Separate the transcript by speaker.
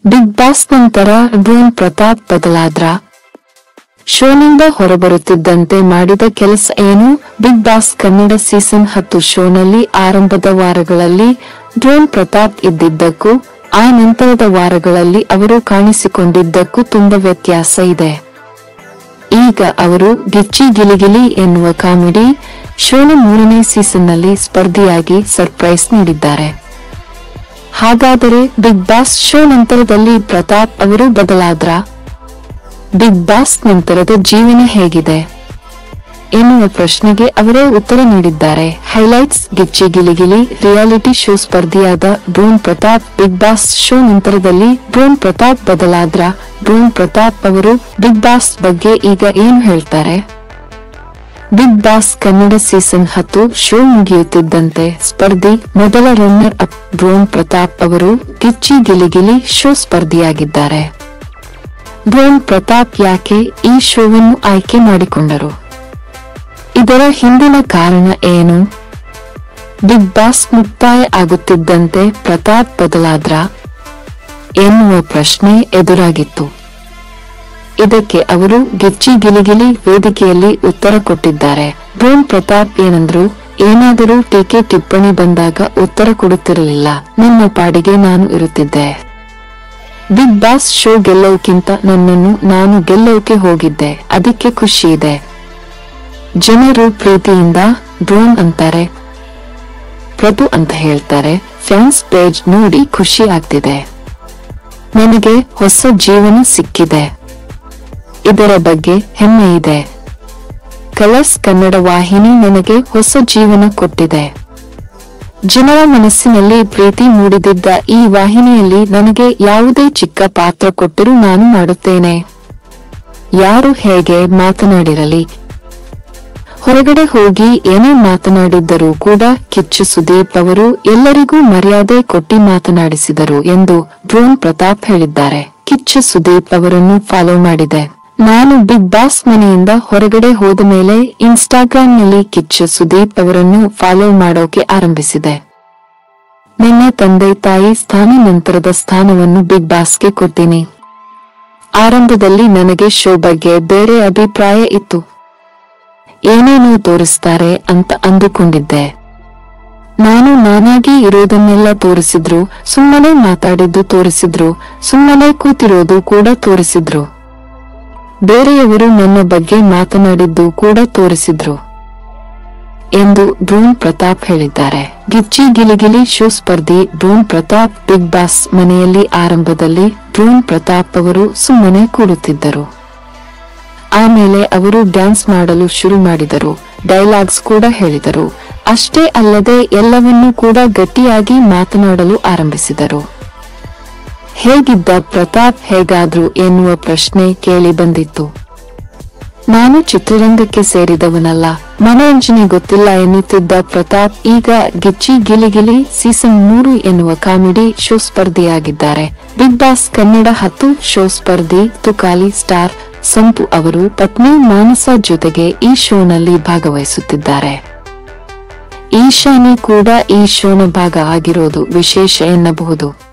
Speaker 1: Big boss ನಂತರ drone Pratap ಬದಲಾದ್ರ? ಶೋನಿಂದ ಹೊರಬರುತ್ತಿದ್ದಂತೆ ಮಾಡಿದ ಕೆಲಸ ಏನು? ಬಿಗ್ ಬಾಸ್ ಕನ್ನಡ ಸೀಸನ್ 10 ಶೋನಲ್ಲಿ ಆರಂಭದ ವಾರಗಳಲ್ಲಿ ಡ್ರೋನ್ ಪ್ರತಾಪ್ ಇದ್ದಿದ್ದಕ್ಕೂ ಆ ನಂತರದ ವಾರಗಳಲ್ಲಿ ಅವರು ಕಾಣಿಸಿಕೊಂಡಿದ್ದಕ್ಕೂ ತುಂಬಾ ವ್ಯತ್ಯಾಸ ಇದೆ. ಈಗ ಅವರು ಗಿಚ್ಚಿ ಗಿಲಿಗಿಲಿ ಎನ್ನುವ ಕಾಮಿಡಿ ಶೋನ 3ನೇ ಸೀಸನ್ನಲ್ಲಿ ಸ್ಪರ್ಧಿಯಾಗಿ ಸರ್ಪ್ರೈಸ್ ನೀಡಿದ್ದಾರೆ. ಹಾಗಾದರೆ ಬಿಗ್ ಬಾಸ್ ಶೋ ನಂತರದಲ್ಲಿ ಪ್ರತಾಪ್ ಅವರು ಬದಲಾದ್ರ? ಬಿಗ್ ಬಾಸ್ ನಂತರದ ಜೀವನ ಹೇಗಿದೆ ಎನ್ನುವ ಪ್ರಶ್ನೆಗೆ ಅವರೇ ಉತ್ತರ ನೀಡಿದ್ದಾರೆ. Highlights: Gicchi Giligili reality show ಸ್ಪರ್ಧಿಯಾದ drone Pratap big boss show ನಂತರದಲ್ಲಿ ಡ್ರೋನ್ ಪ್ರತಾಪ್ ಬದಲಾದ್ರ? ಡ್ರೋನ್ ಪ್ರತಾಪ್ ಅವರು ಬಿಗ್ ಬಾಸ್ ಬಗ್ಗೆ ಈಗ ಏನು ಹೇಳ್ತಾರೆ? Big boss Kannada season 10 show ಮುಗಿಯುತ್ತಿದ್ದಂತೆ ಸ್ಪರ್ಧಿ ಮೊದಲ ರನ್ನರ್ ಅಪ್ ಡ್ರೋನ್ ಪ್ರತಾಪ್ ಅವರು ಗಿಚ್ಚಿ ಗಿಲಿಗಿಲಿ ಶೋ ಸ್ಪರ್ಧಿಯಾಗಿದ್ದಾರೆ. ಡ್ರೋನ್ ಪ್ರತಾಪ್ ಯಾಕೆ ಈ ಶೋವನ್ನು ಆಯ್ಕೆ ಮಾಡಿಕೊಂಡರು? ಇದರ ಹಿಂದಿನ ಕಾರಣ ಏನು? ಬಿಗ್ ಬಾಸ್ ಮುಕ್ತಾಯ ಆಗುತ್ತಿದ್ದಂತೆ ಪ್ರತಾಪ್ ಬದಲಾದ್ರ ಎನ್ನುವ ಪ್ರಶ್ನೆ ಎದುರಾಗಿತ್ತು. ಇದಕ್ಕೆ ಅವರು ಗಿಚ್ಚಿ ಗಿಲಿಗಿಲಿ ವೇದಿಕೆಯಲ್ಲಿ ಉತ್ತರ ಕೊಟ್ಟಿದ್ದಾರೆ. ಡ್ರೋನ್ ಪ್ರತಾಪ್ ಏನಂದ್ರು? ಏನಾದರೂ ಟೀಕೆ ಟಿಪ್ಪಣಿ ಬಂದಾಗ ಉತ್ತರ ಕೊಡುತ್ತಿರಲಿಲ್ಲ. ನನ್ನ ಪಾಡಿಗೆ ನಾನು ಇರುತ್ತಿದ್ದೆ. ಬಿಗ್ ಬಾಸ್ ಶೋ ಗೆಲ್ಲೋಕ್ಕಿಂತ ನನ್ನನ್ನು ನಾನು ಗೆಲ್ಲೋಕೆ ಹೋಗಿದ್ದೆ. ಅದಕ್ಕೆ ಖುಷಿ ಇದೆ. ಜನರು ಪ್ರೀತಿಯಿಂದ ಡ್ರೋನ್ ಅಂತಾರೆ, ಪ್ರಭು ಅಂತ ಹೇಳ್ತಾರೆ. ಫ್ಯಾನ್ಸ್ ಪೇಜ್ ನೋಡಿ ಖುಷಿ ಆಗ್ತಿದೆ. ನನಗೆ ಹೊಸ ಜೀವನ ಸಿಕ್ಕಿದೆ. ಇದರ ಬಗ್ಗೆ ಹೆಮ್ಮೆ ಇದೆ. ಕಲರ್ಸ್ ಕನ್ನಡ ವಾಹಿನಿ ನನಗೆ ಹೊಸ ಜೀವನ ಕೊಟ್ಟಿದೆ. ಜನರ ಮನಸ್ಸಿನಲ್ಲಿ ಪ್ರೀತಿ ಮೂಡಿದಿದ್ದ ಈ ವಾಹಿನಿಯಲ್ಲಿ ನನಗೆ ಯಾವುದೇ ಚಿಕ್ಕ ಪಾತ್ರ ಕೊಟ್ಟರೂ ನಾನು ಮಾಡುತ್ತೇನೆ. ಯಾರು ಹೇಗೆ ಮಾತನಾಡಿರಲಿ, ಹೊರಗಡೆ ಹೋಗಿ ಏನೇ ಮಾತನಾಡಿದ್ದರೂ ಕೂಡ ಕಿಚ್ಚು ಸುದೀಪ್ ಅವರು ಎಲ್ಲರಿಗೂ ಮರ್ಯಾದೆ ಕೊಟ್ಟಿ ಮಾತನಾಡಿಸಿದರು ಎಂದು ಡ್ರೋನ್ ಪ್ರತಾಪ್ ಹೇಳಿದ್ದಾರೆ. ಕಿಚ್ಚು ಸುದೀಪ್ ಅವರನ್ನು ಫಾಲೋ ಮಾಡಿದೆ. ನಾನು ಬಿಗ್ ಬಾಸ್ ಮನೆಯಿಂದ ಹೊರಗಡೆ ಹೋದ ಮೇಲೆ ಇನ್ಸ್ಟಾಗ್ರಾಂನಲ್ಲಿ ಕಿಚ್ಚು ಸುದೀಪ್ ಅವರನ್ನು ಫಾಲೋ ಮಾಡೋಕೆ ಆರಂಭಿಸಿದೆ. ನನ್ನ ತಂದೆ ತಾಯಿ ಸ್ಥಾನ ನಂತರದ ಸ್ಥಾನವನ್ನು ಬಿಗ್ ಬಾಸ್ಗೆ ಕೊಡ್ತೀನಿ. ಆರಂಭದಲ್ಲಿ ನನಗೆ ಶೋ ಬಗ್ಗೆ ಬೇರೆ ಅಭಿಪ್ರಾಯ ಇತ್ತು. ಏನೇನೋ ತೋರಿಸ್ತಾರೆ ಅಂತ ಅಂದುಕೊಂಡಿದ್ದೆ. ನಾನು ನಾನಾಗಿ ಇರೋದನ್ನೆಲ್ಲ ತೋರಿಸಿದ್ರು, ಸುಮ್ಮನೆ ಮಾತಾಡಿದ್ದು ತೋರಿಸಿದ್ರು, ಸುಮ್ಮನೆ ಕೂತಿರೋದು ಕೂಡ ತೋರಿಸಿದ್ರು, ಬೇರೆಯವರು ನನ್ನ ಬಗ್ಗೆ ಮಾತನಾಡಿದ್ದು ಕೂಡ ತೋರಿಸಿದ್ರು ಎಂದು ಡ್ರೋನ್ ಪ್ರತಾಪ್ ಹೇಳಿದ್ದಾರೆ. ಗಿಚ್ಚಿ ಗಿಲಿಗಿಲಿ ಶೋ ಸ್ಪರ್ಧಿ ಡ್ರೋನ್ ಪ್ರತಾಪ್ ಬಿಗ್ ಬಾಸ್ ಮನೆಯಲ್ಲಿ ಆರಂಭದಲ್ಲಿ ಡ್ರೋನ್ ಪ್ರತಾಪ್ ಅವರು ಸುಮ್ಮನೆ ಕೂಡುತ್ತಿದ್ದರು. ಆಮೇಲೆ ಅವರು ಡ್ಯಾನ್ಸ್ ಮಾಡಲು ಶುರು ಮಾಡಿದರು. ಡೈಲಾಗ್ಸ್ ಕೂಡ ಹೇಳಿದರು. ಅಷ್ಟೇ ಅಲ್ಲದೆ ಎಲ್ಲವನ್ನೂ ಕೂಡ ಗಟ್ಟಿಯಾಗಿ ಮಾತನಾಡಲು ಆರಂಭಿಸಿದರು. ಹೇಗಿದ್ದ ಪ್ರತಾಪ್ ಹೇಗಾದ್ರು ಎನ್ನುವ ಪ್ರಶ್ನೆ ಕೇಳಿ ಬಂದಿತ್ತು. ನಾನು ಚಿತ್ರರಂಗಕ್ಕೆ ಸೇರಿದವನಲ್ಲ, ಮನೋರಂಜನೆ ಗೊತ್ತಿಲ್ಲ ಎನ್ನುತ್ತಿದ್ದ ಪ್ರತಾಪ್ ಈಗ ಗಿಚ್ಚಿ ಗಿಲಿಗಿಲಿ ಸೀಸನ್ 3 ಎನ್ನುವ ಕಾಮಿಡಿ ಶೋ ಸ್ಪರ್ಧಿಯಾಗಿದ್ದಾರೆ. ಬಿಗ್ ಬಾಸ್ ಕನ್ನಡ 10 ಶೋ ಸ್ಪರ್ಧಿ ತುಕಾಲಿ ಸ್ಟಾರ್ ಸಂಪು ಅವರು ಪತ್ನಿ ಮಾನಸ ಜೊತೆಗೆ ಈ ಶೋನಲ್ಲಿ ಭಾಗವಹಿಸುತ್ತಿದ್ದಾರೆ. ಈಶಾನಿ ಕೂಡ ಈ ಶೋನ ಭಾಗ ಆಗಿರೋದು ವಿಶೇಷ ಎನ್ನಬಹುದು.